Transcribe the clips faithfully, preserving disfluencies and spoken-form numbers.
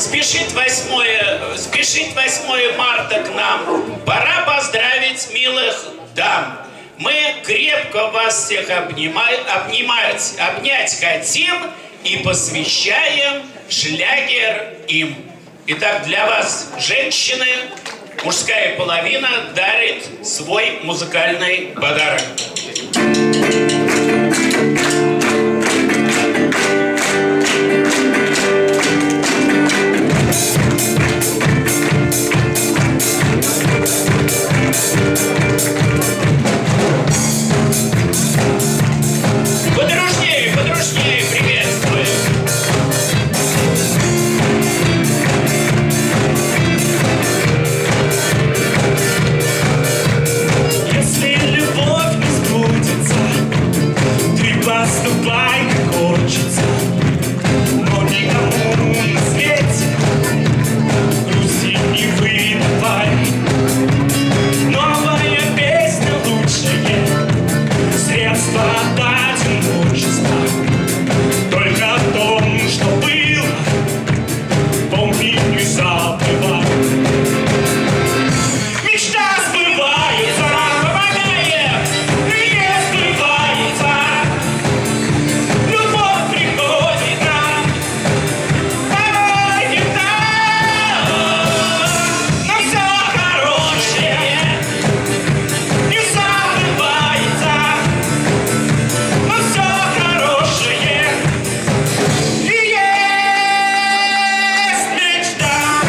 спешит восьмое, спешит восьмое марта к нам. Пора поздравить милых дам. Мы крепко вас всех обнимать, обнимать, обнять хотим и посвящаем шлягер им. Итак, для вас, женщины, мужская половина дарит свой музыкальный подарок. Подружнее, подружнее приветствую. Если любовь не сбудется, ты поступай как хочется, но никому на свете грусти не выдавай. Новая песня лучшее средство от одиночества. Только о том, что было, помни, не забывай. Мечта сбывается, помогает, не сбывается. Любовь приходит нам, давай нам, но все хорошее не забывается, но все хорошее и есть мечта.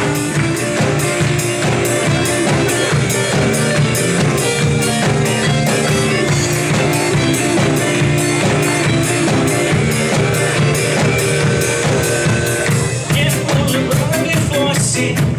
Не было брони в оси,